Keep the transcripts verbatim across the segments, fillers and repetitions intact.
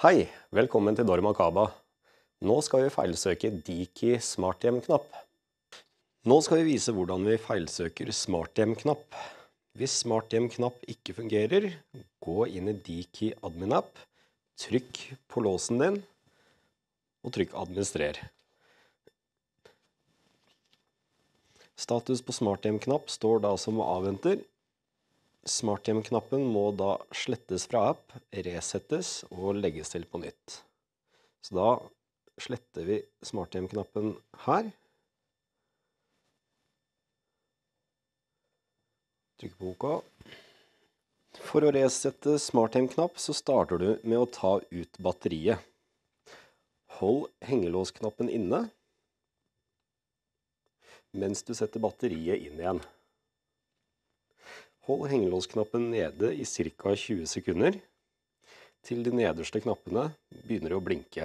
Hei, velkommen til Dormakaba. Nå skal vi feilsøke Diki smarthjem-knapp. Nå skal vi vise hvordan vi feilsøker smarthjem-knapp. Hvis smarthjem-knapp ikke fungerer, gå inn i Diki admin-app, trykk på låsen din, og trykk administrer. Status på smarthjem-knapp står da som avventer. Smarthjem-knappen må da slettes fra app, resettes og legges til på nytt. Så da sletter vi smarthjem-knappen her. Trykk på OK. For å resette smarthjem-knapp så starter du med å ta ut batteriet. Hold hengelåsknappen inne, mens du setter batteriet inn igjen. Hold hengelåsknappen nede i ca. tjue sekunder, til de nederste knappene begynner å blinke.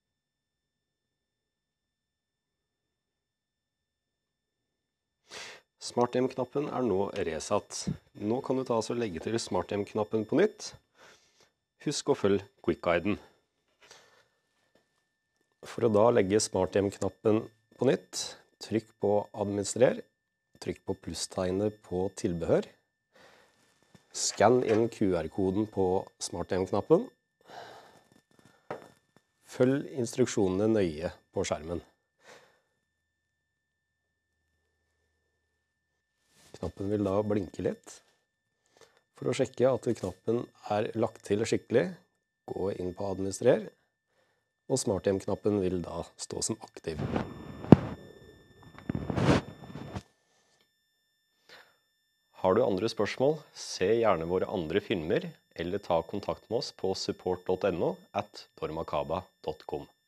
Smarthjem-knappen er nå resatt. Nå kan du ta og legge til smarthjem-knappen på nytt. Husk å følge quick-guiden. For å da legge smarthjem-knappen på nytt, trykk på administrer, trykk på plusstegnet på tilbehør. Skann inn Q R-koden på smarthjem-knappen. Følg instruksjonene nøye på skjermen. Knappen vil da blinke litt. For å sjekke at knappen er lagt til skikkelig, gå inn på administrer, og smarthjem-knappen vil da stå som aktiv. Har du andre spørsmål, se gjerne våre andre filmer, eller ta kontakt med oss på support punktum no at dormakaba punktum com.